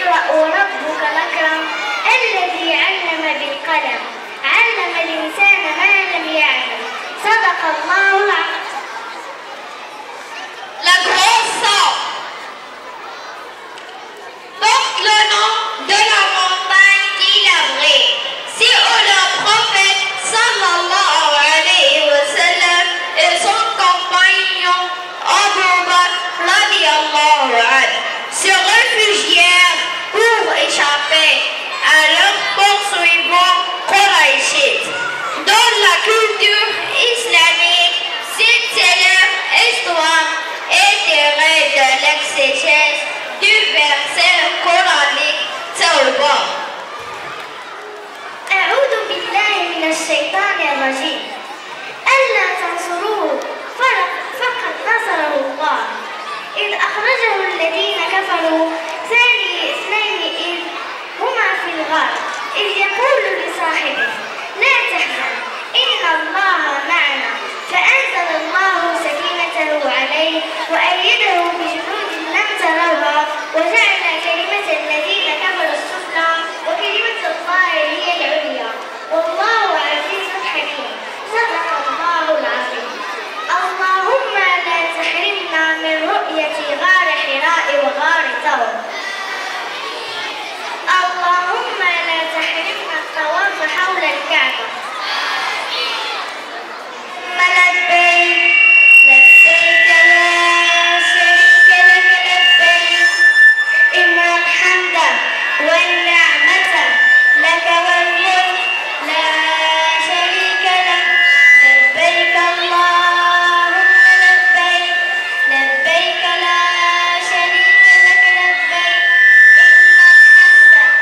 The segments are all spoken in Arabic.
اقرأ وربك الأكرم الذي علم بالقلم علم الإنسان ما لم يعلم. صدق الله العظيم. La grosse sang porte le nom de la montagne qu'il abrite. C'est où le prophète sallallahu alayhi wa sallam et son compagnon Abu Bakr radiallahu anhu se réfugièrent pour échapper à leurs poursuivants Qurayshites. Dans la culture islamique, cette célèbre histoire est tirée de l'exégèse du verset coranique Tawbah. أعوذ بالله من الشيطان الرجيم. ألا تنصروه فقد نصره الله إذ أخرجه الذين كفروا ثاني اثنين إذ هما في الغار إذ يقول لصاحبه لا تحزن إن الله معنا فأنزل الله سكينته عليه وأيده بجنود لم تروها وجعل كلمة الذين كفروا السفلى وكلمة الله هي العليا والله عزيز حكيم. صدق الله العظيم. اللهم لا تحرمنا من رؤية غار حراء وغار ثور. اللهم لا تحرمنا الطواف حول الكعبة. لبيك لبيك لا شريك لك لبيك إن الحمد والنعمة لك والملك لا شريك لك لبيك اللهم لبيك لبيك لا شريك لك لبيك إن الحمد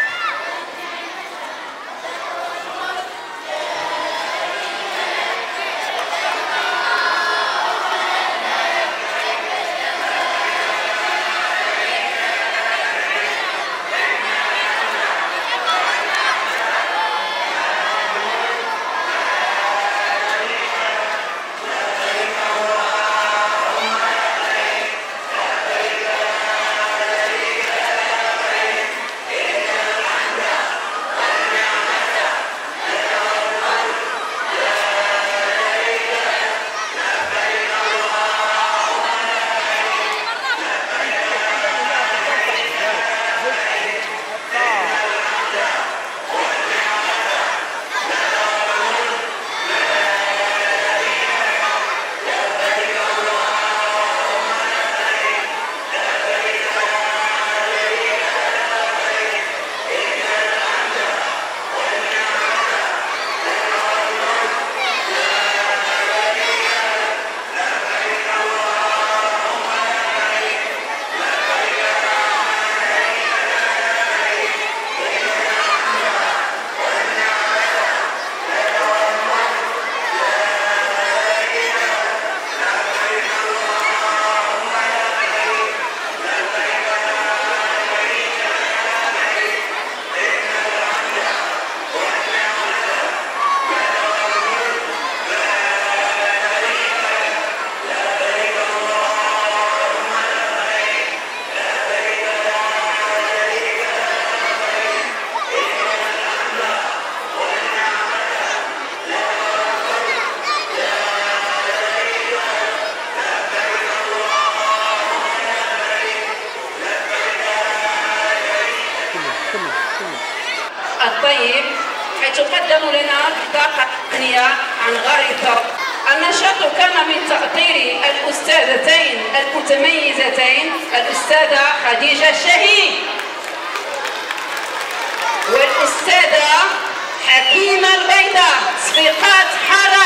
الطيب حيث قدموا لنا بطاقة تقنية عن غار ثور. النشاط كان من تأطير الأستاذتين المتميزتين الأستاذة خديجة الشهيد والأستاذة حكيمة البيضاء صفيقات حارة